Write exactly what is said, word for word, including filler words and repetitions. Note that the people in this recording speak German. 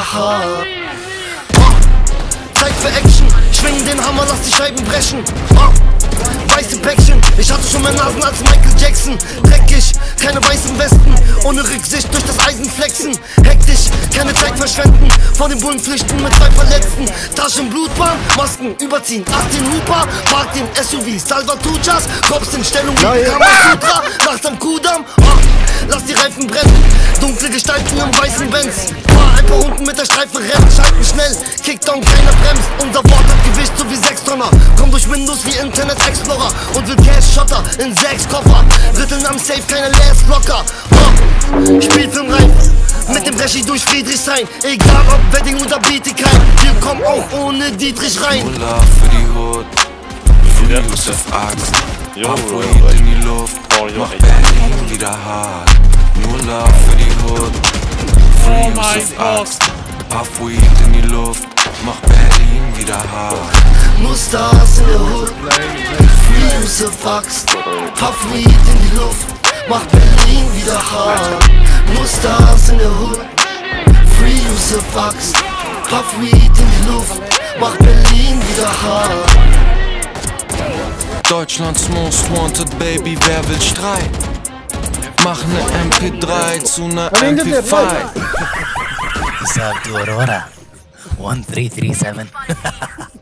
wieder hart. Zeit für Action, schwingen den Hammer, lass die Scheiben brechen. Weiße Päckchen, ich hatte schon mehr Nasen als Michael Jackson. Dreckig, keine weißen Westen, ohne Rücksicht durch das Eisen flexen. Hektisch, keine Zeit verschwenden, vor den Bullen flüchten mit zwei Verletzten. Taschen Blutbahn, Masken überziehen, achtzehn Huper, parkt den S U V, Salvatruchas, Cops in Stellung wie Kamasutra, nachts am Kudamm, oh, lass die Reifen brennen, dunkle Gestalten im weißen Benz. Fahr ein paar Hunden mit der Streife rennen, schalten schnell, Kickdown, keiner bremst. Unser Wort hat Gewicht so wie sechs Tonner, komm durch Windows wie Internet Explorer und will Cash-Schotter in sechs Koffer. Rütteln am Safe, keiner leer ist locker. Oh, Spielfilm rein, mit dem Regie durch Friedrichshain. Egal ob Wedding oder Bietigheim, wir kommen auch ohne Dietrich rein. Mula für die Hut, Free Yusuf Axt, Afroid in die Luft, mach Berlin wieder hart. Nur Love für die Hut, Free Yusuf Axt, Afroid in die Luft, mach Berlin wieder hart. Nur Stars in der Hood, Free Yusuf Axt, Puff Weed in die Luft, macht Berlin wieder hart. Nur Stars in der Hood, Free Yusuf Axt, Puff Weed in die Luft, macht Berlin wieder hart. Deutschlands Most Wanted Baby, wer will Streit? Mach ne M P drei zu ne M P fünf. What's up to Aurora? one three three seven.